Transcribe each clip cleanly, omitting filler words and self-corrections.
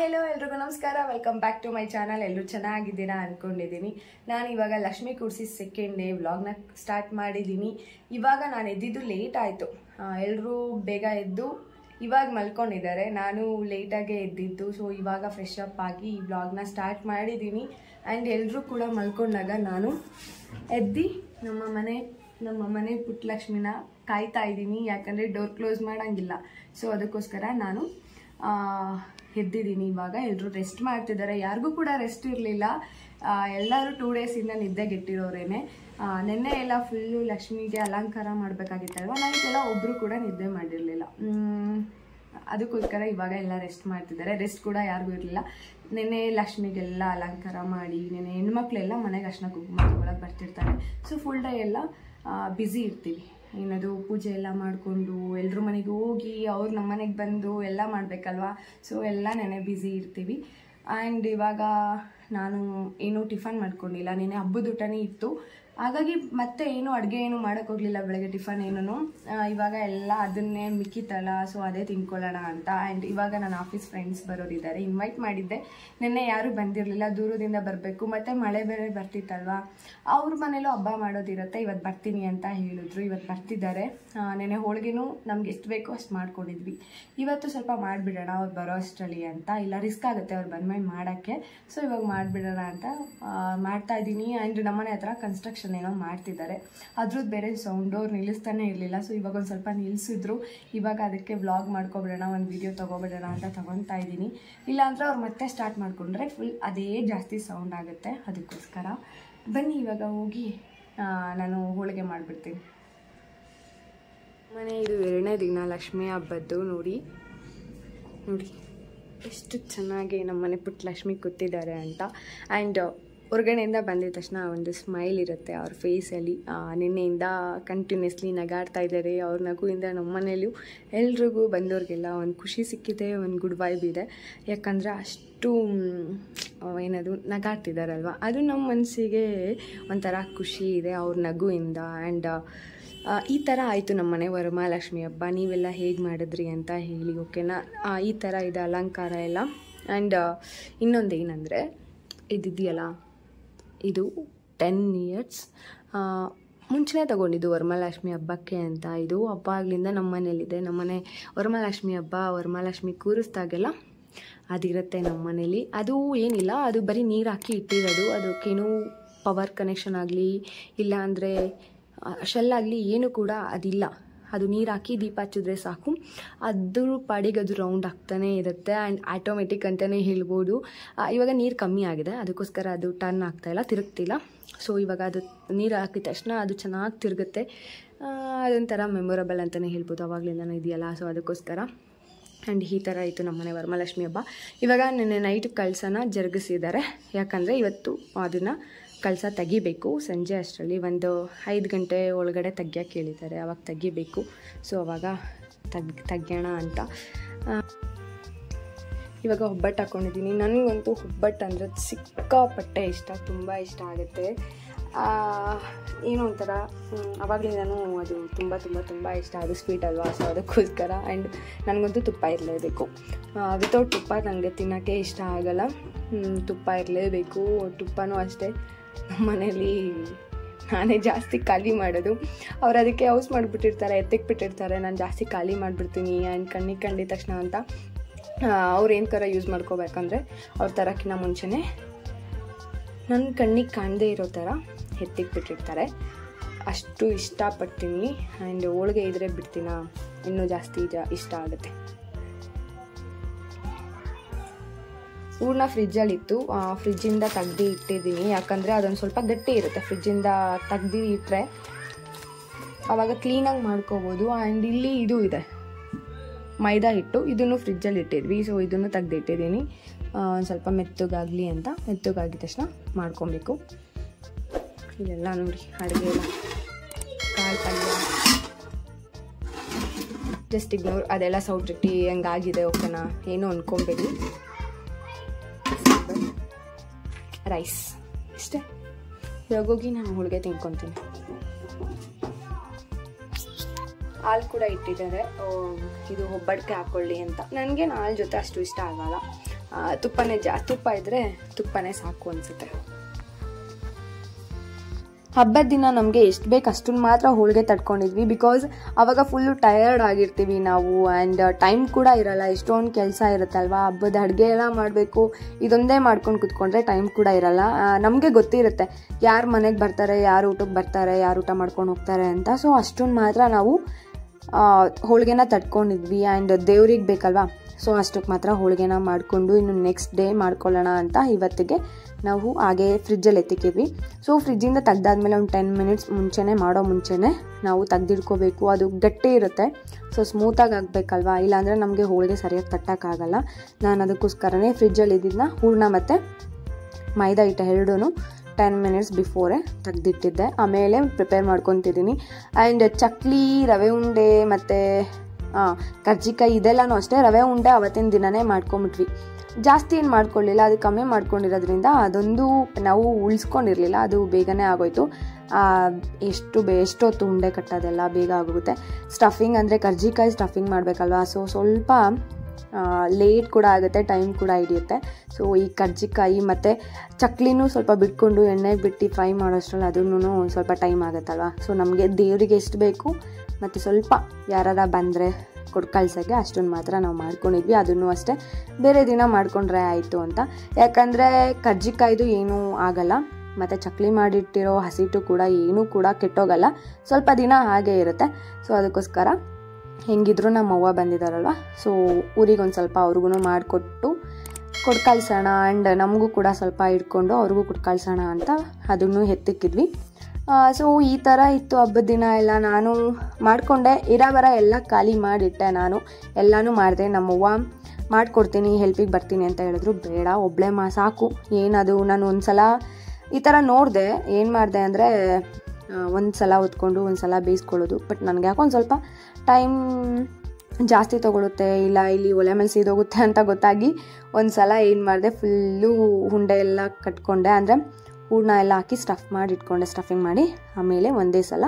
Hello ಎಲ್ರಿಗೂ ನಮಸ್ಕಾರ. Welcome back to my channel. ಎಲ್ಲರೂ ಚೆನ್ನಾಗಿದ್ದೀರಾ ಅಂದ್ಕೊಂಡಿದ್ದೀನಿ. ನಾನು ಇವಾಗ ಲಕ್ಷ್ಮಿ ಕೂರಿಸಿ ಸೆಕೆಂಡ್ ಡೇ ವ್ಲಾಗ್ನ ಸ್ಟಾರ್ಟ್ ಮಾಡಿದ್ದೀನಿ. ಇವಾಗ ನಾನು ಎದ್ದಿದ್ದು ಲೇಟ್ ಆಯಿತು. ಎಲ್ಲರೂ ಬೇಗ ಎದ್ದು ಇವಾಗ ಮಲ್ಕೊಂಡಿದ್ದಾರೆ. ನಾನು ಲೇಟಾಗೆ ಎದ್ದಿದ್ದು. ಸೊ ಇವಾಗ ಫ್ರೆಶ್ ಅಪ್ ಆಗಿ ಈ ವ್ಲಾಗ್ನ ಸ್ಟಾರ್ಟ್ ಮಾಡಿದ್ದೀನಿ. ಆ್ಯಂಡ್ ಎಲ್ಲರೂ ಕೂಡ ಮಲ್ಕೊಂಡಾಗ ನಾನು ಎದ್ದು ನಮ್ಮ ಮನೆ ಪುಟ್ಟಲಕ್ಷ್ಮಿನ ಕಾಯ್ತಾ ಇದ್ದೀನಿ. ಯಾಕಂದರೆ ಡೋರ್ ಕ್ಲೋಸ್ ಮಾಡೋಂಗಿಲ್ಲ. ಸೊ ಅದಕ್ಕೋಸ್ಕರ ನಾನು ಎದ್ದಿದ್ದೀನಿ. ಇವಾಗ ಎಲ್ಲರೂ ರೆಸ್ಟ್ ಮಾಡ್ತಿದ್ದಾರೆ. ಯಾರಿಗೂ ಕೂಡ ರೆಸ್ಟ್ ಇರಲಿಲ್ಲ. ಎಲ್ಲರೂ 2 ಡೇಸಿಂದ ನಿದ್ದೆಗೆಟ್ಟಿರೋರೇನೆ. ನೆನ್ನೆ ಎಲ್ಲ ಫುಲ್ಲು ಲಕ್ಷ್ಮಿಗೆ ಅಲಂಕಾರ ಮಾಡಬೇಕಾಗಿತ್ತಲ್ವ, ನೈಟೆಲ್ಲ ಒಬ್ಬರು ಕೂಡ ನಿದ್ದೆ ಮಾಡಿರಲಿಲ್ಲ. ಅದಕ್ಕೋಸ್ಕರ ಇವಾಗ ಎಲ್ಲ ರೆಸ್ಟ್ ಮಾಡ್ತಿದ್ದಾರೆ. ರೆಸ್ಟ್ ಕೂಡ ಯಾರಿಗೂ ಇರಲಿಲ್ಲ. ನೆನ್ನೆ ಲಕ್ಷ್ಮಿಗೆಲ್ಲ ಅಲಂಕಾರ ಮಾಡಿ, ನೆನ್ನೆ ಹೆಣ್ಮಕ್ಳೆಲ್ಲ ಮನೆಗೆ ಅರ್ಶಿನ ಕುಂಕುಮ ತಗೊಳಕ್ಕೆ ಬರ್ತಿರ್ತಾರೆ. ಸೊ ಫುಲ್ ಡೇ ಎಲ್ಲ ಬ್ಯುಸಿ ಇರ್ತೀವಿ. ಏನದು ಪೂಜೆ ಎಲ್ಲ ಮಾಡಿಕೊಂಡು ಎಲ್ಲರ ಮನೆಗೆ ಹೋಗಿ ಅವ್ರು ನಮ್ಮ ಮನೆಗೆ ಬಂದು ಎಲ್ಲ ಮಾಡಬೇಕಲ್ವ. ಸೊ ಎಲ್ಲ ನೆನೆ ಬ್ಯುಸಿ ಇರ್ತೀವಿ. ಆ್ಯಂಡ್ ಇವಾಗ ನಾನು ಏನೂ ಟಿಫನ್ ಮಾಡ್ಕೊಂಡಿಲ್ಲ. ನೆನೆ ಹಬ್ಬದ ಊಟನೇ ಇತ್ತು. ಹಾಗಾಗಿ ಮತ್ತೆ ಏನು ಅಡುಗೆ ಏನು ಮಾಡೋಕ್ಕೋಗಲಿಲ್ಲ ಬೆಳಗ್ಗೆ ಟಿಫನ್ ಏನೂ. ಇವಾಗ ಎಲ್ಲ ಅದನ್ನೇ ಮಿಕ್ಕಿತ್ತಲ್ಲ, ಸೊ ಅದೇ ತಿನ್ಕೊಳ್ಳೋಣ ಅಂತ. ಆ್ಯಂಡ್ ಇವಾಗ ನನ್ನ ಆಫೀಸ್ ಫ್ರೆಂಡ್ಸ್ ಬರೋರಿದ್ದಾರೆ. ಇನ್ವೈಟ್ ಮಾಡಿದ್ದೆ. ನಿನ್ನೆ ಯಾರೂ ಬಂದಿರಲಿಲ್ಲ, ದೂರದಿಂದ ಬರಬೇಕು. ಮತ್ತು ಮಳೆ ಬೇರೆ ಬರ್ತಿತ್ತಲ್ವ, ಅವ್ರ ಮನೇಲೂ ಹಬ್ಬ ಮಾಡೋದಿರುತ್ತೆ. ಇವತ್ತು ಬರ್ತೀನಿ ಅಂತ ಹೇಳಿದ್ರು. ಇವತ್ತು ಬರ್ತಿದ್ದಾರೆ. ನೆನ್ನೆ ಹೋಳಿಗೆನೂ ನಮ್ಗೆ ಎಷ್ಟು ಬೇಕೋ ಅಷ್ಟು ಮಾಡ್ಕೊಂಡಿದ್ವಿ. ಇವತ್ತು ಸ್ವಲ್ಪ ಮಾಡಿಬಿಡೋಣ ಅವ್ರು ಬರೋ ಅಷ್ಟರಲ್ಲಿ ಅಂತ. ಇಲ್ಲ ರಿಸ್ಕ್ ಆಗುತ್ತೆ ಅವ್ರು ಬಂದ್ಮೇಲೆ ಮಾಡೋಕ್ಕೆ. ಸೊ ಇವಾಗ ಮಾಡಿಬಿಡೋಣ ಅಂತ ಮಾಡ್ತಾಯಿದ್ದೀನಿ. ಆ್ಯಂಡ್ ನಮ್ಮನೆ ಹತ್ರ ಕನ್ಸ್ಟ್ರಕ್ಷನ್ ಏನೋ ಮಾಡ್ತಿದ್ದಾರೆ. ಅದ್ರದ್ದು ಬೇರೆ ಸೌಂಡು ಅವ್ರು ನಿಲ್ಲಿಸ್ತಾನೆ ಇರಲಿಲ್ಲ. ಸೊ ಇವಾಗ ಒಂದು ಸ್ವಲ್ಪ ನಿಲ್ಲಿಸಿದ್ರು. ಇವಾಗ ಅದಕ್ಕೆ ವ್ಲಾಗ್ ಮಾಡ್ಕೊಬಿಡೋಣ, ಒಂದು ವಿಡಿಯೋ ತೊಗೊಬಿಡೋಣ ಅಂತ ತೊಗೊತಾ ಇದ್ದೀನಿ. ಇಲ್ಲಾಂದರೆ ಅವ್ರು ಮತ್ತೆ ಸ್ಟಾರ್ಟ್ ಮಾಡಿಕೊಂಡ್ರೆ ಫುಲ್ ಅದೇ ಜಾಸ್ತಿ ಸೌಂಡ್ ಆಗುತ್ತೆ. ಅದಕ್ಕೋಸ್ಕರ ಬನ್ನಿ ಇವಾಗ ಹೋಗಿ ನಾನು ಹೋಳಿಗೆ ಮಾಡಿಬಿಡ್ತೀನಿ. ಮನೆ ಇದು 2ನೇ ದಿನ ಲಕ್ಷ್ಮಿ ಹಬ್ಬದ್ದು. ನೋಡಿ ಎಷ್ಟು ಚೆನ್ನಾಗಿ ನಮ್ಮನೆ ಪುಟ್ಟ ಲಕ್ಷ್ಮಿ ಕೂತಿದ್ದಾರೆ ಅಂತ. ಆ್ಯಂಡ್ ಹೊರಗಡೆಯಿಂದ ಬಂದಿದ ತಕ್ಷಣ ಒಂದು ಸ್ಮೈಲ್ ಇರುತ್ತೆ ಅವ್ರ ಫೇಸಲ್ಲಿ. ನಿನ್ನೆಯಿಂದ ಕಂಟಿನ್ಯೂಸ್ಲಿ ನಗಾಡ್ತಾ ಇದ್ದಾರೆ. ಅವ್ರ ನಗುವಿಂದ ನಮ್ಮ ಮನೇಲೂ ಎಲ್ರಿಗೂ ಬಂದವ್ರಿಗೆಲ್ಲ ಒಂದು ಖುಷಿ ಸಿಕ್ಕಿದೆ, ಒಂದು ಗುಡ್ ವೈಬ್ ಇದೆ. ಯಾಕಂದರೆ ಅಷ್ಟು ಏನದು ನಗಾಡ್ತಿದ್ದಾರಲ್ವ, ಅದು ನಮ್ಮ ಮನಸ್ಸಿಗೆ ಒಂಥರ ಖುಷಿ ಇದೆ ಅವ್ರ ನಗುವಿಂದ. ಆ್ಯಂಡ್ ಈ ಥರ ಆಯಿತು ನಮ್ಮ ಮನೆ ವರಮಹಾಲಕ್ಷ್ಮಿ ಹಬ್ಬ. ನೀವೆಲ್ಲ ಹೇಗೆ ಮಾಡಿದ್ರಿ ಅಂತ ಹೇಳಿ, ಓಕೆನಾ? ಈ ಥರ ಇದೆ ಅಲಂಕಾರ ಎಲ್ಲ. ಆ್ಯಂಡ್ ಇನ್ನೊಂದು ಏನಂದರೆ ಇದಿದೆಯಲ್ಲ, ಇದು 10 ಇಯರ್ಸ್ ಮುಂಚೆನೇ ತೊಗೊಂಡಿದ್ದು ವರಮಹಾಲಕ್ಷ್ಮಿ ಹಬ್ಬಕ್ಕೆ ಅಂತ. ಇದು ಹಬ್ಬ ಆಗ್ಲಿಂದ ನಮ್ಮ ಮನೇಲಿದೆ. ನಮ್ಮನೆ ವರಮಹಾಲಕ್ಷ್ಮಿ ಹಬ್ಬ, ವರಮಹಾಲಕ್ಷ್ಮಿ ಕೂರಿಸ್ದಾಗೆಲ್ಲ ಅದಿರುತ್ತೆ ನಮ್ಮ ಮನೇಲಿ. ಅದು ಏನಿಲ್ಲ, ಅದು ಬರೀ ನೀರು ಹಾಕಿ ಇಟ್ಟಿರೋದು. ಅದಕ್ಕೇನು ಪವರ್ ಕನೆಕ್ಷನ್ ಆಗಲಿ ಇಲ್ಲ ಅಂದರೆ ಶೆಲ್ಲಾಗಲಿ ಏನೂ ಕೂಡ ಅದಿಲ್ಲ. ಅದು ನೀರು ಹಾಕಿ ದೀಪ ಹಚ್ಚಿದ್ರೆ ಸಾಕು, ಅದ್ರ ಪಾಡಿಗೆ ಅದು ರೌಂಡ್ ಆಗ್ತಾನೆ ಇರುತ್ತೆ. ಆ್ಯಂಡ್ ಆಟೋಮೆಟಿಕ್ ಅಂತಲೇ ಹೇಳ್ಬೋದು. ಇವಾಗ ನೀರು ಕಮ್ಮಿ ಆಗಿದೆ, ಅದಕ್ಕೋಸ್ಕರ ಅದು ಟರ್ನ್ ಆಗ್ತಾಯಿಲ್ಲ, ತಿರುಗ್ತಿಲ್ಲ. ಸೊ ಇವಾಗ ಅದು ನೀರು ಹಾಕಿದ ತಕ್ಷಣ ಅದು ಚೆನ್ನಾಗಿ ತಿರುಗುತ್ತೆ. ಅದೊಂಥರ ಮೆಮೊರಬಲ್ ಅಂತಲೇ ಹೇಳ್ಬೋದು. ಆವಾಗಲಿಂದನೇ ಇದೆಯಲ್ಲ, ಸೊ ಅದಕ್ಕೋಸ್ಕರ. ಆ್ಯಂಡ್ ಈ ಥರ ಇತ್ತು ನಮ್ಮನೆ ವರಮಹಾಲಕ್ಷ್ಮಿ ಹಬ್ಬ. ಇವಾಗ ನೆನ್ನೆ ನೈಟ್ ಕಳಸನ ಜರುಗಿಸಿದ್ದಾರೆ. ಯಾಕಂದರೆ ಇವತ್ತು ಅದನ್ನು ಕಳಸ ತೆಗಿಬೇಕು. ಸಂಜೆ ಅಷ್ಟರಲ್ಲಿ ಒಂದು 5 ಗಂಟೆ ಒಳಗಡೆ ತೆಗಿಯೋಕ್ಕೆ ಹೇಳಿದ್ದಾರೆ. ಅವಾಗ ತೆಗಿಬೇಕು. ಸೊ ಅವಾಗ ತೆಗಿಯೋಣ ಅಂತ. ಇವಾಗ ಒಬ್ಬಟ್ಟು ಹಾಕ್ಕೊಂಡಿದ್ದೀನಿ. ನನಗಂತೂ ಒಬ್ಬಟ್ಟು ಅಂದರೆ ಸಿಕ್ಕಾಪಟ್ಟೆ ಇಷ್ಟ, ತುಂಬ ಇಷ್ಟ ಆಗುತ್ತೆ. ಏನೋ ಒಂಥರ ಆವಾಗಲಿಂದನೂ ಅದು ತುಂಬ ತುಂಬ ತುಂಬ ಇಷ್ಟ. ಅದು ಸ್ವೀಟ್ ಅಲ್ವಾ, ಸೊ ಅದಕ್ಕೋಸ್ಕರ. ಆ್ಯಂಡ್ ನನಗಂತೂ ತುಪ್ಪ ಇರಲೇಬೇಕು. ವಿತೌಟ್ ತುಪ್ಪ ನನಗೆ ತಿನ್ನೋಕ್ಕೆ ಇಷ್ಟ ಆಗೋಲ್ಲ. ತುಪ್ಪ ಇರಲೇಬೇಕು. ತುಪ್ಪನೂ ಅಷ್ಟೇ ನಮ್ಮ ಮನೇಲಿ ನಾನೇ ಜಾಸ್ತಿ ಖಾಲಿ ಮಾಡೋದು. ಅವ್ರು ಅದಕ್ಕೆ ಔಸ್ ಮಾಡಿಬಿಟ್ಟಿರ್ತಾರೆ, ಎತ್ತಿಕ್ಬಿಟ್ಟಿರ್ತಾರೆ. ನಾನು ಜಾಸ್ತಿ ಖಾಲಿ ಮಾಡಿಬಿಡ್ತೀನಿ. ಆ್ಯಂಡ್ ಕಣ್ಣಿಗೆ ಕಂಡಿದ ತಕ್ಷಣ ಅಂತ ಅವ್ರು ಏನು ಥರ ಯೂಸ್ ಮಾಡ್ಕೋಬೇಕಂದ್ರೆ ಅವ್ರ ಥರಕ್ಕಿಂತ ಮುಂಚೆನೇ ನನ್ನ ಕಣ್ಣಿಗೆ ಕಾಣದೇ ಇರೋ ಥರ ಎತ್ತಿಕ್ಬಿಟ್ಟಿರ್ತಾರೆ. ಅಷ್ಟು ಇಷ್ಟಪಡ್ತೀನಿ. ಆ್ಯಂಡ್ ಹೋಳಿಗೆ ಇದ್ರೆ ಬಿಡ್ತೀನ, ಇನ್ನೂ ಜಾಸ್ತಿ ಇಷ್ಟ ಆಗುತ್ತೆ. ಹೂರಣ ಫ್ರಿಜ್ಜಲ್ಲಿತ್ತು. ಫ್ರಿಜ್ಜಿಂದ ತೆಗ್ದು ಇಟ್ಟಿದ್ದೀನಿ. ಯಾಕಂದರೆ ಅದೊಂದು ಸ್ವಲ್ಪ ಗಟ್ಟಿ ಇರುತ್ತೆ. ಫ್ರಿಜ್ಜಿಂದ ತೆಗ್ದು ಇಟ್ಟರೆ ಆವಾಗ ಕ್ಲೀನಾಗಿ ಮಾಡ್ಕೋಬೋದು. ಆ್ಯಂಡ್ ಇಲ್ಲಿ ಇದು ಇದೆ ಮೈದಾ ಹಿಟ್ಟು, ಇದನ್ನು ಫ್ರಿಜ್ಜಲ್ಲಿ ಇಟ್ಟಿದ್ವಿ. ಸೊ ಇದನ್ನು ತೆಗ್ದು ಇಟ್ಟಿದ್ದೀನಿ ಒಂದು ಸ್ವಲ್ಪ ಮೆತ್ತಗಾಗಲಿ ಅಂತ. ಮೆತ್ತಗಾಗಿದ ತಕ್ಷಣ ಮಾಡ್ಕೊಬೇಕು. ಇದೆಲ್ಲ ನೋಡಿ ಅಡುಗೆ ಎಲ್ಲ ಕಾಳು ಪಲ್ಯ ಜಸ್ಟ್ ಇಗ್ನೋರ್. ಅದೆಲ್ಲ ಸೌಟ್ರಿಟ್ಟಿ ಹಂಗಾಗಿದೆ, ಓಕೆನಾ? ಏನೂ ಅಂದ್ಕೊಬೇಡಿ. ರೈಸ್ ಇಷ್ಟೇ. ಇವಾಗ ಹೋಗಿ ನಾನು ಹೋಳಿಗೆ ತಿನ್ಕೊತೀನಿ. ಹಾಲು ಕೂಡ ಇಟ್ಟಿದ್ದಾರೆ. ಇದು ಒಬ್ಬಟ್ಟಿಗೆ ಹಾಕ್ಕೊಳ್ಳಿ ಅಂತ. ನನಗೆ ಹಾಲು ಜೊತೆ ಅಷ್ಟು ಇಷ್ಟ ಆಗಲ್ಲ. ತುಪ್ಪ ಇದ್ದರೆ ತುಪ್ಪನೇ ಸಾಕು ಅನಿಸುತ್ತೆ. ಹಬ್ಬದ ದಿನ ನಮಗೆ ಎಷ್ಟು ಬೇಕು ಅಷ್ಟನ್ನು ಮಾತ್ರ ಹೋಳಿಗೆ ತಡ್ಕೊಂಡಿದ್ವಿ. ಬಿಕಾಸ್ ಆವಾಗ ಫುಲ್ಲು ಟಯರ್ಡ್ ಆಗಿರ್ತೀವಿ ನಾವು, ಆ್ಯಂಡ್ ಟೈಮ್ ಕೂಡ ಇರಲ್ಲ, ಎಷ್ಟೊಂದು ಕೆಲಸ ಇರುತ್ತಲ್ವ. ಹಬ್ಬದ ಅಡುಗೆ ಎಲ್ಲ ಮಾಡಬೇಕು, ಇದೊಂದೇ ಮಾಡ್ಕೊಂಡು ಕುತ್ಕೊಂಡ್ರೆ ಟೈಮ್ ಕೂಡ ಇರಲ್ಲ. ನಮಗೆ ಗೊತ್ತಿರುತ್ತೆ ಯಾರು ಮನೆಗೆ ಬರ್ತಾರೆ, ಯಾರು ಊಟಕ್ಕೆ ಬರ್ತಾರೆ, ಯಾರು ಊಟ ಮಾಡ್ಕೊಂಡು ಹೋಗ್ತಾರೆ ಅಂತ. ಸೊ ಅಷ್ಟನ್ನು ಮಾತ್ರ ನಾವು ಹೋಳಿಗೆನ ತಡ್ಕೊಂಡಿದ್ವಿ. ಆ್ಯಂಡ್ ದೇವ್ರಿಗೆ ಬೇಕಲ್ವಾ, ಸೊ ಅಷ್ಟಕ್ಕೆ ಮಾತ್ರ ಹೋಳಿಗೆನ ಮಾಡಿಕೊಂಡು ಇನ್ನು ನೆಕ್ಸ್ಟ್ ಡೇ ಮಾಡ್ಕೊಳ್ಳೋಣ ಅಂತ ಇವತ್ತಿಗೆ ನಾವು ಹಾಗೆ ಫ್ರಿಜ್ಜಲ್ಲಿ ಎತ್ತಿಕ್ಕಿದ್ವಿ. ಸೊ ಫ್ರಿಜ್ಜಿಂದ ತೆಗ್ದಾದ್ಮೇಲೆ ಒಂದು 10 ಮಿನಿಟ್ಸ್ ಮುಂಚೆನೇ ನಾವು ತೆಗ್ದಿಡ್ಕೋಬೇಕು. ಅದು ಗಟ್ಟಿ ಇರುತ್ತೆ, ಸೊ ಸ್ಮೂತಾಗಿ ಆಗಬೇಕಲ್ವಾ, ಇಲ್ಲಾಂದರೆ ನಮಗೆ ಹೋಳಿಗೆ ಸರಿಯಾಗಿ ತಟ್ಟೋಕ್ಕಾಗಲ್ಲ. ನಾನು ಅದಕ್ಕೋಸ್ಕರನೇ ಫ್ರಿಜ್ಜಲ್ಲಿ ಇದ್ದಿದ್ದನ್ನ ಹೂರಣ ಮತ್ತು ಮೈದಾ ಹಿಟ್ಟು ಎರಡೂ 10 ಮಿನಿಟ್ಸ್ ಬಿಫೋರೇ ತೆಗ್ದಿಟ್ಟಿದ್ದೆ. ಆಮೇಲೆ ಪ್ರಿಪೇರ್ ಮಾಡ್ಕೊತಿದ್ದೀನಿ. ಆ್ಯಂಡ್ ಚಕ್ಲಿ, ರವೆ ಉಂಡೆ ಮತ್ತು ಕರ್ಜಿಕಾಯಿ ಇದೆಲ್ಲನೂ ಅಷ್ಟೇ. ರವೆ ಉಂಡೆ ಅವತ್ತಿನ ದಿನವೇ ಮಾಡ್ಕೊಂಬಿಟ್ವಿ, ಜಾಸ್ತಿ ಏನು ಮಾಡ್ಕೊಳ್ಳಿಲ್ಲ. ಅದು ಕಮ್ಮಿ ಮಾಡ್ಕೊಂಡಿರೋದ್ರಿಂದ ಅದೊಂದು ನಾವು ಉಳಿಸ್ಕೊಂಡಿರಲಿಲ್ಲ, ಅದು ಬೇಗನೆ ಆಗೋಯ್ತು. ಎಷ್ಟೊತ್ತು ಉಂಡೆ ಕಟ್ಟೋದೆಲ್ಲ ಬೇಗ ಆಗೋಗುತ್ತೆ. ಸ್ಟಫಿಂಗ್ ಅಂದರೆ ಕರ್ಜಿಕಾಯಿ ಸ್ಟಫಿಂಗ್ ಮಾಡಬೇಕಲ್ವ, ಸೊ ಸ್ವಲ್ಪ ಲೇಟ್ ಕೂಡ ಆಗುತ್ತೆ, ಟೈಮ್ ಕೂಡ ಹಿಡಿಯುತ್ತೆ. ಸೊ ಈ ಕರ್ಜಿಕಾಯಿ ಮತ್ತು ಚಕ್ಲಿನೂ ಸ್ವಲ್ಪ ಬಿಟ್ಕೊಂಡು ಎಣ್ಣೆಗೆ ಬಿಟ್ಟು ಫ್ರೈ ಮಾಡೋಷ್ಟರಲ್ಲಿ ಅದನ್ನು ಸ್ವಲ್ಪ ಟೈಮ್ ಆಗುತ್ತಲ್ವ. ಸೊ ನಮಗೆ ದೇವರಿಗೆ ಎಷ್ಟು ಬೇಕು ಮತ್ತು ಸ್ವಲ್ಪ ಯಾರಾರ ಬಂದರೆ ಕೊಡ್ಕಳ್ಸೋಕ್ಕೆ ಅಷ್ಟನ್ನು ಮಾತ್ರ ನಾವು ಮಾಡ್ಕೊಂಡಿದ್ವಿ. ಅದನ್ನು ಅಷ್ಟೇ ಬೇರೆ ದಿನ ಮಾಡ್ಕೊಂಡ್ರೆ ಆಯಿತು ಅಂತ. ಯಾಕಂದರೆ ಕರ್ಜಿಕಾಯ್ದು ಏನೂ ಆಗಲ್ಲ, ಮತ್ತು ಚಕ್ಲಿ ಮಾಡಿಟ್ಟಿರೋ ಹಸಿಟ್ಟು ಕೂಡ ಏನೂ ಕೂಡ ಕೆಟ್ಟೋಗಲ್ಲ, ಸ್ವಲ್ಪ ದಿನ ಹಾಗೇ ಇರುತ್ತೆ. ಸೊ ಅದಕ್ಕೋಸ್ಕರ ಹೆಂಗಿದ್ರು ನಮ್ಮ ಅವ್ವ ಬಂದಿದ್ದಾರಲ್ವ, ಸೊ ಊರಿಗೊಂದು ಸ್ವಲ್ಪ ಅವ್ರಿಗೂ ಮಾಡಿಕೊಟ್ಟು ಕೊಡ್ಕಳ್ಸೋಣ. ಆ್ಯಂಡ್ ನಮಗೂ ಕೂಡ ಸ್ವಲ್ಪ ಇಟ್ಕೊಂಡು ಅವ್ರಿಗೂ ಕೊಡ್ಕಳ್ಸೋಣ ಅಂತ ಅದನ್ನು ಎತ್ತಿಕ್ಕಿದ್ವಿ. ಸೊ ಈ ಥರ ಇತ್ತು ಹಬ್ಬದ ದಿನ ಎಲ್ಲ. ನಾನು ಮಾಡಿಕೊಂಡೆ, ಇರೋಬರ ಎಲ್ಲ ಖಾಲಿ ಮಾಡಿಟ್ಟೆ, ನಾನು ಎಲ್ಲನೂ ಮಾಡಿದೆ. ನಮ್ಮವ್ವ ಮಾಡಿಕೊಡ್ತೀನಿ, ಹೆಲ್ಪಿಗೆ ಬರ್ತೀನಿ ಅಂತ ಹೇಳಿದ್ರು. ಬೇಡ, ಒಬ್ಬಳೇ ಸಾಕು. ಏನದು, ನಾನು ಒಂದು ಸಲ ಈ ಥರ ನೋಡಿದೆ, ಏನು ಮಾಡಿದೆ ಅಂದರೆ ಒಂದು ಸಲ ಹೊತ್ಕೊಂಡು ಒಂದು ಸಲ ಬೇಯಿಸ್ಕೊಳ್ಳೋದು. ಬಟ್ ನನಗೆ ಯಾಕೊಂದು ಸ್ವಲ್ಪ ಟೈಮ್ ಜಾಸ್ತಿ ತೊಗೊಳುತ್ತೆ, ಇಲ್ಲ ಇಲ್ಲಿ ಒಲೆ ಮೇಲೆ ಸೀದೋಗುತ್ತೆ ಅಂತ ಗೊತ್ತಾಗಿ ಒಂದು ಸಲ ಏನು ಮಾಡಿದೆ, ಫುಲ್ಲು ಉಂಡೆ ಎಲ್ಲ ಕಟ್ಕೊಂಡೆ. ಅಂದರೆ ಹೂರಣ ಎಲ್ಲ ಹಾಕಿ ಸ್ಟಫ್ ಮಾಡಿ ಇಟ್ಕೊಂಡೆ, ಸ್ಟಫಿಂಗ್ ಮಾಡಿ. ಆಮೇಲೆ ಒಂದೇ ಸಲ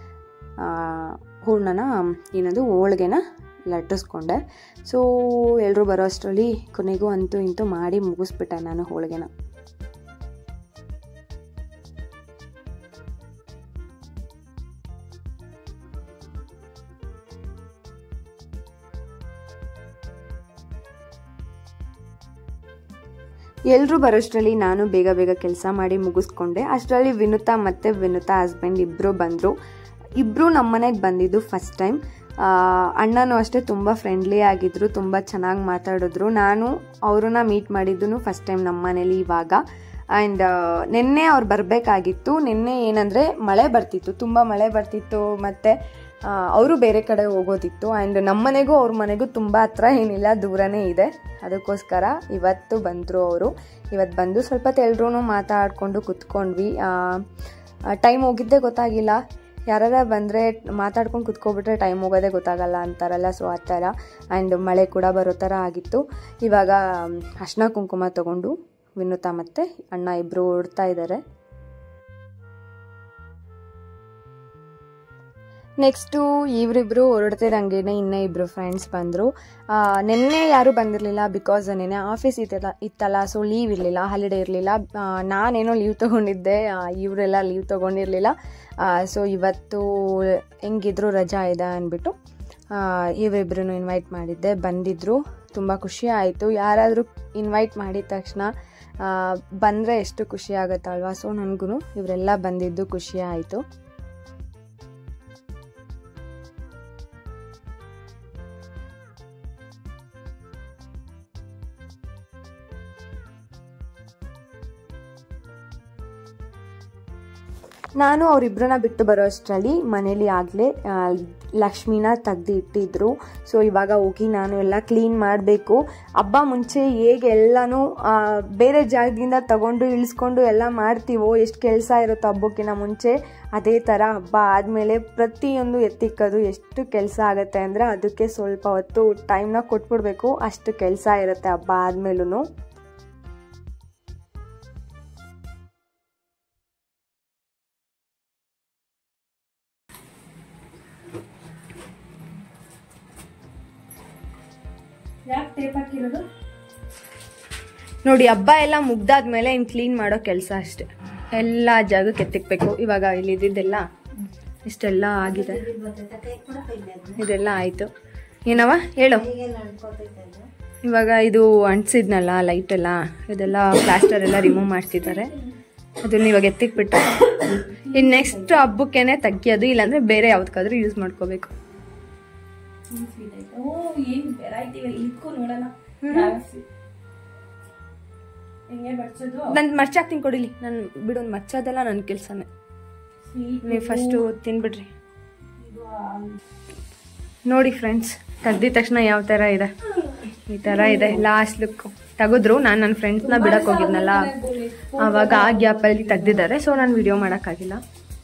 ಹೂರಣನ ಏನದು ಹೋಳಿಗೆನ ಲಟ್ಟಿಸ್ಕೊಂಡೆ. ಸೊ ಎಲ್ಲರೂ ಬರೋ ಅಷ್ಟರಲ್ಲಿ ಕೊನೆಗೂ ಅಂತೂ ಇಂತೂ ಮಾಡಿ ಮುಗಿಸ್ಬಿಟ್ಟೆ ನಾನು ಹೋಳಿಗೆನ. ಎಲ್ಲರೂ ಬರೋಷ್ಟರಲ್ಲಿ ನಾನು ಬೇಗ ಬೇಗ ಕೆಲಸ ಮಾಡಿ ಮುಗಿಸ್ಕೊಂಡೆ. ಅಷ್ಟರಲ್ಲಿ ವಿನುತಾ ಮತ್ತು ವಿನುತಾ ಹಸ್ಬೆಂಡ್ ಇಬ್ಬರು ಬಂದರು. ಇಬ್ಬರು ನಮ್ಮ ಮನೆಗೆ ಬಂದಿದ್ದು ಫಸ್ಟ್ ಟೈಮ್. ಅಣ್ಣನೂ ಅಷ್ಟೇ ತುಂಬ ಫ್ರೆಂಡ್ಲಿ ಆಗಿದ್ದರು, ತುಂಬ ಚೆನ್ನಾಗಿ ಮಾತಾಡಿದ್ರು. ನಾನು ಅವ್ರನ್ನ ಮೀಟ್ ಮಾಡಿದ್ದು ಫಸ್ಟ್ ಟೈಮ್ ನಮ್ಮ ಮನೇಲಿ ಇವಾಗ. ಆ್ಯಂಡ್ ನಿನ್ನೆ ಅವ್ರು ಬರಬೇಕಾಗಿತ್ತು. ನಿನ್ನೆ ಏನಂದರೆ ಮಳೆ ಬರ್ತಿತ್ತು, ತುಂಬ ಮಳೆ ಬರ್ತಿತ್ತು, ಮತ್ತು ಅವರು ಬೇರೆ ಕಡೆ ಹೋಗೋದಿತ್ತು. ಆ್ಯಂಡ್ ನಮ್ಮ ಮನೆಗೂ ಅವ್ರ ಮನೆಗೂ ತುಂಬ ಹತ್ರ ಏನಿಲ್ಲ, ದೂರನೇ ಇದೆ. ಅದಕ್ಕೋಸ್ಕರ ಇವತ್ತು ಬಂದರು ಅವರು. ಇವತ್ತು ಬಂದು ಸ್ವಲ್ಪ ಎಲ್ರೂ ಮಾತಾಡಿಕೊಂಡು ಕುತ್ಕೊಂಡ್ವಿ. ಟೈಮ್ ಹೋಗಿದ್ದೇ ಗೊತ್ತಾಗಿಲ್ಲ. ಯಾರಾರ ಬಂದರೆ ಮಾತಾಡ್ಕೊಂಡು ಕುತ್ಕೊಬಿಟ್ರೆ ಟೈಮ್ ಹೋಗೋದೇ ಗೊತ್ತಾಗಲ್ಲ ಅಂತಾರಲ್ಲ, ಸೊ ಆ ಥರ. ಆ್ಯಂಡ್ ಮಳೆ ಕೂಡ ಬರೋ ಥರ ಆಗಿತ್ತು. ಇವಾಗ ಅರ್ಶಿನ ಕುಂಕುಮ ತೊಗೊಂಡು ವಿನುತಾ ಮತ್ತು ಅಣ್ಣ ಇಬ್ಬರು ಓಡ್ತಾ ಇದ್ದಾರೆ. ನೆಕ್ಸ್ಟು ಇವರಿಬ್ಬರು ಹೊರಡ್ತಿರಂಗೇನೆ ಇನ್ನೂ ಇಬ್ಬರು ಫ್ರೆಂಡ್ಸ್ ಬಂದರು. ನಿನ್ನೆ ಯಾರೂ ಬಂದಿರಲಿಲ್ಲ, ಬಿಕಾಸ್ ನಿನ್ನೆ ಆಫೀಸ್ ಇತ್ತಲ್ಲ, ಸೊ ಲೀವ್ ಇರಲಿಲ್ಲ, ಹಾಲಿಡೇ ಇರಲಿಲ್ಲ. ನಾನೇನೋ ಲೀವ್ ತೊಗೊಂಡಿದ್ದೆ, ಇವರೆಲ್ಲ ಲೀವ್ ತೊಗೊಂಡಿರಲಿಲ್ಲ. ಸೊ ಇವತ್ತು ಹೆಂಗಿದ್ರು ರಜಾ ಇದೆ ಅಂದ್ಬಿಟ್ಟು ಇವರಿಬ್ಬರೂ ಇನ್ವೈಟ್ ಮಾಡಿದ್ದೆ, ಬಂದಿದ್ದರು. ತುಂಬ ಖುಷಿ ಆಯಿತು. ಯಾರಾದರೂ ಇನ್ವೈಟ್ ಮಾಡಿದ ತಕ್ಷಣ ಬಂದರೆ ಎಷ್ಟು ಖುಷಿ ಆಗುತ್ತಲ್ವ. ಸೊ ನನಗೂ ಇವರೆಲ್ಲ ಬಂದಿದ್ದು ಖುಷಿ ಆಯಿತು. ನಾನು ಅವರಿಬ್ಬರನ್ನ ಬಿಟ್ಟು ಬರೋ ಅಷ್ಟರಲ್ಲಿ ಮನೇಲಿ ಆಗಲೇ ಲಕ್ಷ್ಮಿನ ತೆಗ್ದು ಇಟ್ಟಿದ್ರು. ಸೊ ಇವಾಗ ಹೋಗಿ ನಾನು ಎಲ್ಲ ಕ್ಲೀನ್ ಮಾಡಬೇಕು. ಹಬ್ಬ ಮುಂಚೆ ಹೇಗೆ ಎಲ್ಲನೂ ಬೇರೆ ಜಾಗದಿಂದ ತಗೊಂಡು ಇಳಿಸ್ಕೊಂಡು ಎಲ್ಲ ಮಾಡ್ತೀವೋ, ಎಷ್ಟು ಕೆಲಸ ಇರುತ್ತೋ ಹಬ್ಬಕ್ಕಿಂತ ಮುಂಚೆ, ಅದೇ ಥರ ಹಬ್ಬ ಆದಮೇಲೆ ಪ್ರತಿಯೊಂದು ಎತ್ತಿಕ್ಕೋದು ಎಷ್ಟು ಕೆಲಸ ಆಗುತ್ತೆ ಅಂದರೆ ಅದಕ್ಕೆ ಸ್ವಲ್ಪ ಹೊತ್ತು ಟೈಮ್ನ ಕೊಟ್ಬಿಡ್ಬೇಕು, ಅಷ್ಟು ಕೆಲಸ ಇರುತ್ತೆ ಹಬ್ಬ ಆದಮೇಲೂ. ಯಾಕೆ ಟೇಪ್ ಹಾಕಿರೋದು? ನೋಡಿ ಹಬ್ಬ ಎಲ್ಲ ಮುಗ್ದಾದ್ಮೇಲೆ ಇನ್ನು ಕ್ಲೀನ್ ಮಾಡೋ ಕೆಲಸ ಅಷ್ಟೆ. ಎಲ್ಲ ಜಾಗಕ್ಕೆ ಎತ್ತಿಕ್ಬೇಕು. ಇವಾಗ ಇಲ್ಲಿ ಇದ್ದಿದ್ದೆಲ್ಲ ಇಷ್ಟೆಲ್ಲ ಆಗಿದೆ, ಇದೆಲ್ಲ ಆಯಿತು. ಏನವ ಹೇಳು. ಇವಾಗ ಇದು ಅಂಟಿಸಿದ್ನಲ್ಲ ಲೈಟ್ ಎಲ್ಲ, ಇದೆಲ್ಲ ಪ್ಲಾಸ್ಟರ್ ಎಲ್ಲ ರಿಮೂವ್ ಮಾಡ್ತಿದ್ದಾರೆ. ಅದನ್ನ ಇವಾಗ ಎತ್ತಿಕ್ಬಿಟ್ಟು ಇನ್ನು ನೆಕ್ಸ್ಟ್ ಹಬ್ಬಕ್ಕೇನೆ ತೆಗಿಯೋದು, ಇಲ್ಲಾಂದ್ರೆ ಬೇರೆ ಯಾವ್ದಕ್ಕಾದ್ರೂ ಯೂಸ್ ಮಾಡ್ಕೋಬೇಕು. ನನ್ ಮರ್ಚಾಕ್ತೀನಿ ಕೊಡಿಲಿ. ನಾನು ಬಿಡೋದು ಮರ್ಚೋದೆಲ್ಲ ನನ್ನ ಕೆಲಸನೇ. ನೀವು ಫಸ್ಟು ತಿನ್ಬಿಡ್ರಿ. ನೋಡಿ ಫ್ರೆಂಡ್ಸ್, ತೆಗ್ದಿದ ತಕ್ಷಣ ಯಾವ ಥರ ಇದೆ, ಈ ಥರ ಇದೆ ಲಾಸ್ಟ್ ಲುಕ್. ತೆಗೆದ್ರು, ನಾನು ನನ್ನ ಫ್ರೆಂಡ್ಸ್ನ ಬಿಡಕ್ಕೆ ಹೋಗಿದ್ನಲ್ಲ, ಆವಾಗ ಆ ಗ್ಯಾಪಲ್ಲಿ ತೆಗ್ದಿದ್ದಾರೆ. ಸೊ ನಾನು ವಿಡಿಯೋ ಮಾಡೋಕ್ಕಾಗಿಲ್ಲ.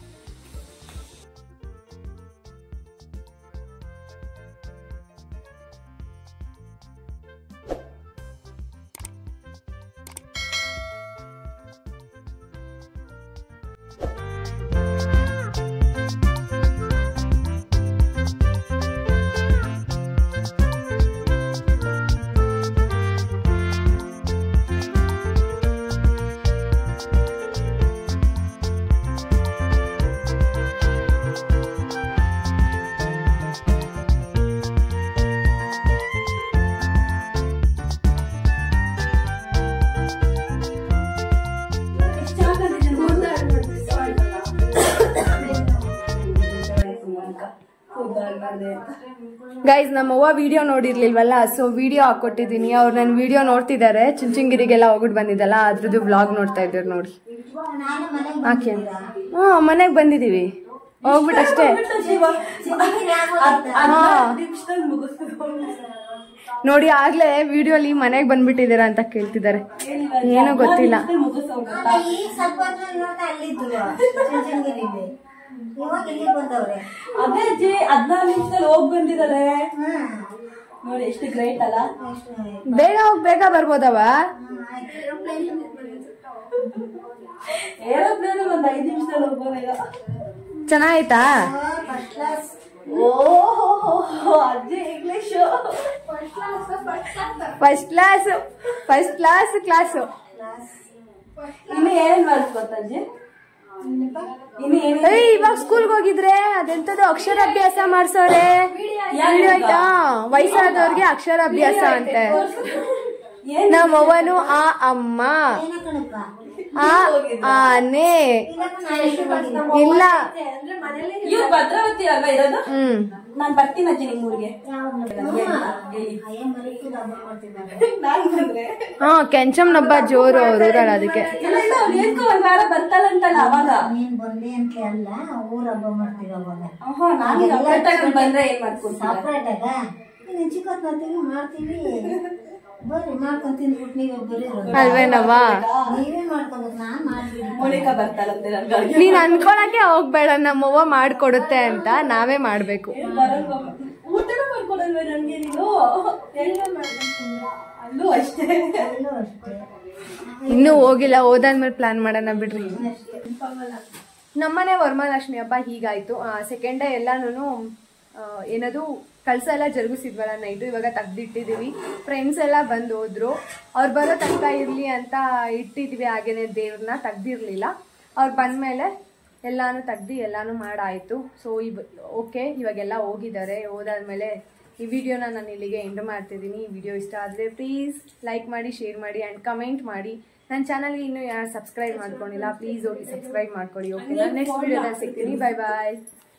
ಗೈಸ್, ನಮ್ಮವ್ವ ವಿಡಿಯೋ ನೋಡಿರ್ಲಿಲ್ವಲ್ಲ, ಸೊ ವಿಡಿಯೋ ಹಾಕೊಟ್ಟಿದ್ದೀನಿ. ಅವ್ರು ನನ್ನ ವಿಡಿಯೋ ನೋಡ್ತಿದ್ದಾರೆ. ಚುಂಚುಂಗಿರಿಗೆಲ್ಲ ಹೋಗ್ಬಿಟ್ಟು ಬಂದಿದ್ದಲ್ಲ, ಅದ್ರದ್ದು ವ್ಲಾಗ್ ನೋಡ್ತಾ ಇದ್ದಾರೆ ನೋಡಿ. ಆಕೆ ಮನೆಗೆ ಬಂದಿದೀವಿ, ಹೋಗ್ಬಿಟ್ಟು ಅಷ್ಟೇ. ನೋಡಿ ಆಗ್ಲೇ ವಿಡಿಯೋಲಿ ಮನೆಗೆ ಬಂದ್ಬಿಟ್ಟಿದ್ದೀರಾ ಅಂತ ಕೇಳ್ತಿದ್ದಾರೆ. ಏನೋ ಗೊತ್ತಿಲ್ಲ. ಅದೇ ಜಿ 14 ನಿಮಿಷದಲ್ಲಿ ಹೋಗಿ ಬಂದಿದ್ದಾರೆ ನೋಡಿ, ಎಷ್ಟು ಗ್ರೇಟ್ ಅಲ್ಲ. ಬೇಗ ಹೋಗಿ ಬೇಗ ಬರ್ಬೋದವ. ಏರೋಪ್ಲೇನ್ ಒಂದ್ 5 ನಿಮಿಷದಲ್ಲಿ ಹೋಗ್ಬೋದ. ಚೆನ್ನಾಯ್ತಾ? ಓಹೋ ಅಜ್ಜಿ ಇಂಗ್ಲಿಷ್ ಫಸ್ಟ್ ಕ್ಲಾಸ್. ಇನ್ನು ಏನೇನ್ ಮಾಡಿಸ್ಕೊತ ಅಜ್ಜಿ? ಇವಾಗ ಸ್ಕೂಲ್ಗೆ ಹೋಗಿದ್ರೆ ಅದೆಂತದ್ದು ಅಕ್ಷರಾಭ್ಯಾಸ ಮಾಡ್ಸೋರೆ. ಆಯ್ತಾ, ವಯಸ್ಸಾದವ್ರಿಗೆ ಅಕ್ಷರಾಭ್ಯಾಸ ಅಂತೆ. ನಮ್ಮವ್ವನು ಆ ಅಮ್ಮ, ಆ ಆನೆ ಇಲ್ಲ. ಇವ್ರು ಭದ್ರಾವತಿ ಅಲ್ವಾ ಇರೋದು? ನಾನ್ ಬರ್ತೀನಿ ಅಜ್ಜಿ ನಿಮ್ ಊರಿಗೆ. ಹಾ, ಕೆಂಚಮ್ಮನ ಹಬ್ಬ ಜೋರು ಅವ್ರು ಊರಲ್ಲ, ಅದಕ್ಕೆ. ಒಂದ್ ವಾರ ಬರ್ತಾಳಂತಲ್ಲ ಅವಾಗ. ಊರ ಹಬ್ಬ ಮಾಡ್ತೀವಿ ಅವಾಗ. ಬಂದ್ರೆ ಏನ್ ಮಾಡ್ಕೊಂಡು ಸಪ್ರೇಟಾಗ ಚಿಕ್ಕತ್ ಮಾಡ್ತೀವಿ. ಬರ್ರಿ ಮಾಡ್ಕೊಂಡ್ ತಿಂದ್ಬಿಟ್ಟು ನೀವೇ ಬರೀ ಅಲ್ವೇನವ್ವ? ನೀವೇ ಮಾಡ್ಕೊಬೇಕು, ನಾನ್ ಮಾಡ್ಬಿಡಿ. ಮೋನಿಕಾ ಬರ್ತಾಳಂತೆ. ನೀನ್ ಅನ್ಕೊಳಕ್ಕೆ ಹೋಗ್ಬೇಡ, ನಮ್ಮವ್ವ ಮಾಡ್ಕೊಡುತ್ತೆ ಅಂತ. ನಾವೇ ಮಾಡ್ಬೇಕು. ಊಟನೂ ಮಾಡ್ಕೊಡಲ್ವ ನನ್ಗೆ ನೀನು? ಅಲ್ಲೂ ಅಷ್ಟೇ. ಇನ್ನೂ ಹೋಗಿಲ್ಲ, ಹೋದಾದ್ಮೇಲೆ ಪ್ಲಾನ್ ಮಾಡೋಣ ಬಿಡ್ರಿ. ನಮ್ಮನೆ ವರಮಹಾಲಕ್ಷ್ಮಿ ಹಬ್ಬ ಹೀಗಾಯ್ತು. ಸೆಕೆಂಡ್ ಡೇ ಎಲ್ಲಾನು ಏನದು ಕಳ್ಸ ಎಲ್ಲ ಜರುಗಿಸಿದ್ವಲ್ಲ ನೈಟು, ಇವಾಗ ತೆಗ್ದಿಟ್ಟಿದೀವಿ. ಫ್ರೆಂಡ್ಸ್ ಎಲ್ಲ ಬಂದು ಹೋದ್ರು. ಅವ್ರು ಬರೋ ತನಕ ಇರ್ಲಿ ಅಂತ ಇಟ್ಟಿದ್ವಿ. ಹಾಗೇನೆ ದೇವ್ರನ್ನ ತೆಗ್ದಿರ್ಲಿಲ್ಲ. ಅವ್ರು ಬಂದ್ಮೇಲೆ ಎಲ್ಲಾನು ತೆಗ್ದು ಎಲ್ಲಾನು ಮಾಡಾಯ್ತು. ಸೊ ಓಕೆ, ಇವಾಗೆಲ್ಲ ಹೋಗಿದ್ದಾರೆ. ಹೋದಾದ್ಮೇಲೆ ಈ ವಿಡಿಯೋನ ನಾನು ಇಲ್ಲಿಗೆ ಎಂಡ್ ಮಾಡ್ತಿದ್ದೀನಿ. ಈ ವಿಡಿಯೋ ಇಷ್ಟ ಆದರೆ ಪ್ಲೀಸ್ ಲೈಕ್ ಮಾಡಿ, ಶೇರ್ ಮಾಡಿ ಆ್ಯಂಡ್ ಕಮೆಂಟ್ ಮಾಡಿ. ನನ್ನ ಚಾನಲ್ಗೆ ಇನ್ನೂ ಯಾರು ಸಬ್ಸ್ಕ್ರೈಬ್ ಮಾಡ್ಕೊಂಡಿಲ್ಲ, ಪ್ಲೀಸ್ ಹೋಗಿ ಸಬ್ಸ್ಕ್ರೈಬ್ ಮಾಡ್ಕೊಳ್ಳಿ. ಓಕೆ, ನಾನು ನೆಕ್ಸ್ಟ್ ವಿಡಿಯೋದಲ್ಲಿ ಸಿಗ್ತೀನಿ. ಬಾಯ್ ಬಾಯ್.